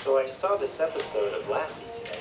So I saw this episode of Lassie today.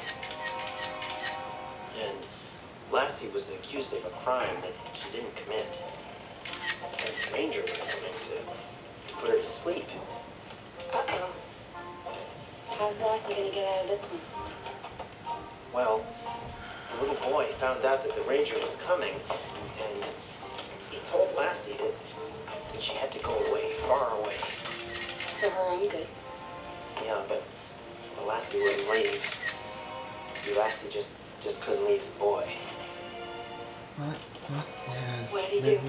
And Lassie was accused of a crime that she didn't commit. And the ranger was coming to put her to sleep. Uh-oh. How's Lassie gonna get out of this one? Well, the little boy found out that the ranger was coming, and he told Lassie that she had to go away, far away. For her own good. Yeah, but Lassie wouldn't leave. See, Lassie just couldn't leave the boy. What did he do?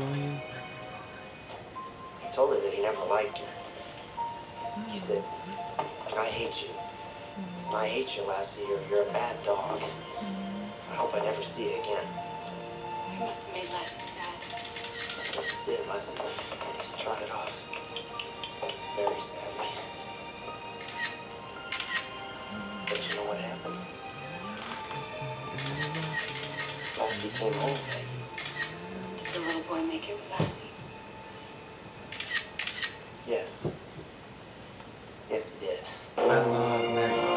He told her that he never liked her. He said, I hate you. I hate you, Lassie. You're a bad dog. I hope I never see you again. You must have made Lassie sad. Yes, it did, Lassie. She trotted off. Very sadly. But you know what happened? Lassie came home. Did the little boy make it with Lassie? Yes. Yes, he did. I love that.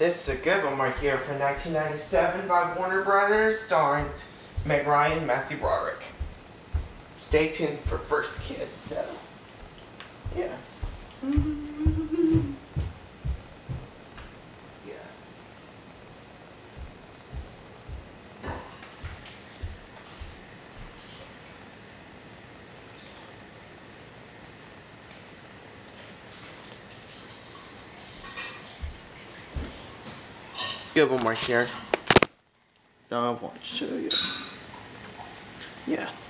This is a good one right here from 1997 by Warner Brothers, starring Meg Ryan and Matthew Broderick. Stay tuned for First Kid, so, yeah. Yeah. Good one right here. I want to show you. Yeah.